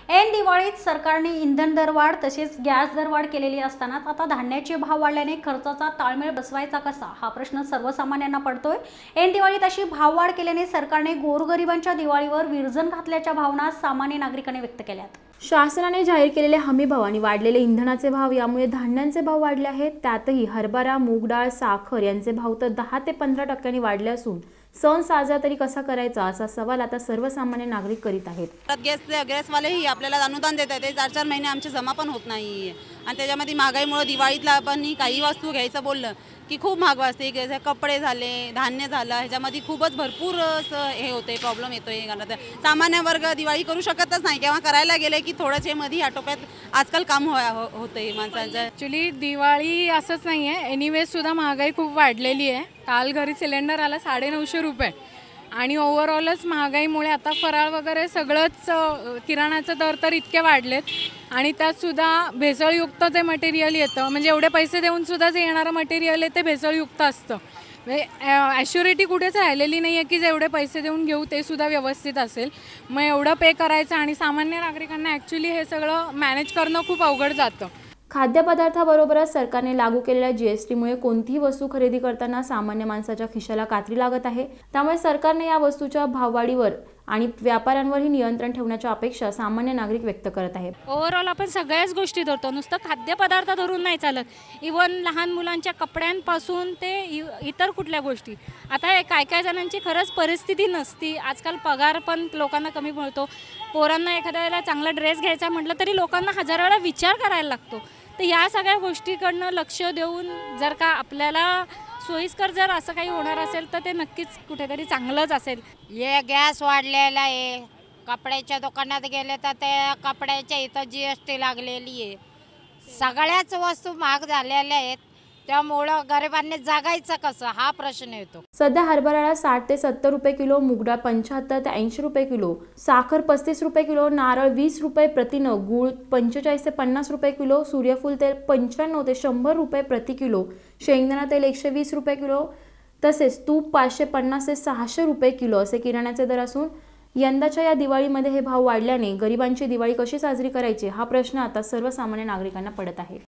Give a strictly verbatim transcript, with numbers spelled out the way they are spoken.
ऐन दिवाळीत सरकारने इंधन दरवाढ तसेच गॅस दरवाढ केलेली असतानाच आता धान्याचे भाव वाढल्याने खर्चाचा ताळमेळ बसवायचा कसा हा प्रश्न सर्वसामान्यांना पडतोय। ऐन दिवाळीत अशी भाववाढ केल्याने सरकारने गोरगरिबांच्या दिवाळीवर विरजण घातल्याच्या भावना सामान्य नागरिकांनी व्यक्त केल्यात। शासनाने जाहीर केलेले हमी भाव आणि वाढलेले इंधनाचे भाव यामुळे धान्यांचे भाव वाढले आहेत। त्यातही हरभरा, मूग डाळ, साखर यांचे भाव तर दहा ते पंधरा टक्क्यांनी वाढले असून सण साजरा तरी कसा करायचा असा सवाल आता सर्वसामान्य नागरिक करीत आहेत। गॅस गॅसवालेही आपल्याला अनुदान देत आहेत, चार चार महिने आमचे जमा पण होत नाही आणि त्याच्यामध्ये महागाईमुळे दिवाळीतला आपण काही वस्तू घ्यायचं बोललं की खूप महाग वाजते। जसे कपडे झाले, धान्य झालं, ह्याच्यामध्ये खूपच भरपूर हे होते, प्रॉब्लेम येतोय। सामान्य वर्ग दिवाळी करू शकतच नाही किंवा करायला गेले की थोडंसे मध्ये आटोक्यात आजकाल काम हो होते माणसांचं। ॲक्च्युली दिवाळी असंच नाही आहे, एनिवेज सुद्धा महागाई खूप वाढलेली आहे। काल घरी सिलेंडर आला साडे नऊशे रुपये आणि ओव्हरऑलच महागाईमुळे आता फराळ वगैरे सगळंच किराणाचे दर तर इतके वाढलेत आणि त्यातसुद्धा भेसळयुक्त जे मटेरियल येतं, म्हणजे एवढे पैसे देऊन सुद्धा जे येणारं मटेरियल आहे ते भेसळयुक्त असतं। म्हणजे ॲश्युरिटी कुठेच राहिलेली नाही आहे की जेवढे पैसे देऊन घेऊ ते सुद्धा व्यवस्थित असेल। मग एवढं पे करायचं आणि सामान्य नागरिकांना ॲक्च्युली हे सगळं मॅनेज करणं खूप अवघड जातं। खाद्यपदार्थाबरोबरच सरकारने लागू केलेल्या जीएसटीमुळे कोणतीही वस्तू खरेदी करताना सामान्य माणसाच्या खिशाला कात्री लागत आहे। त्यामुळे सरकारने या वस्तूच्या भाववाढीवर आणि व्यापाऱ्यांवरही नियंत्रण ठेवण्याची अपेक्षा सामान्य नागरिक व्यक्त करत आहेत। ओव्हरऑल आपण सगळ्याच गोष्टी धरतो, नुसतं खाद्यपदार्थ धरून नाही चालत। इवन लहान मुलांच्या कपड्यांपासून ते इतर कुठल्या गोष्टी, आता काय काय जणांची खरंच परिस्थिती नसती, आजकाल पगार पण लोकांना कमी मिळतो। पोरांना एखाद्या वेळेला चांगला ड्रेस घ्यायचा म्हटलं तरी लोकांना हजार वेळा विचार करायला लागतो। तर या सगळ्या गोष्टीकडनं लक्ष देऊन जर का आपल्याला सोयीस्कर जर असं काही होणार असेल तर ते नक्कीच कुठेतरी चांगलंच असेल। हे गॅस वाढलेला आहे, कपड्याच्या दुकानात गेले तर ते कपड्याच्या इथं जी एस टी लागलेली आहे, सगळ्याच वस्तू महाग झालेल्या आहेत, त्यामुळं गरिबांनी जगायचं कसं हा प्रश्न येतो। सध्या हरभऱ्याला साठ ते सत्तर रुपये किलो, मूग डाळ पंच्याहत्तर ते ऐंशी रुपये किलो, साखर पस्तीस रुपये किलो, नारळ वीस रुपये प्रतिनग, गूळ पंचेचाळीस ते पन्नास रुपये किलो, सूर्यफूल तेल पंच्याण्णव ते शंभर रुपये प्रति किलो, शेंगदाणा तेल एकशे वीस रुपये किलो, तसेच तूप पाचशे पन्नास ते सहाशे रुपये किलो असे किराण्याचे दर असून यंदाच्या या दिवाळीमध्ये हे भाव वाढल्याने गरिबांची दिवाळी कशी साजरी करायची हा प्रश्न आता सर्वसामान्य नागरिकांना पडत आहे।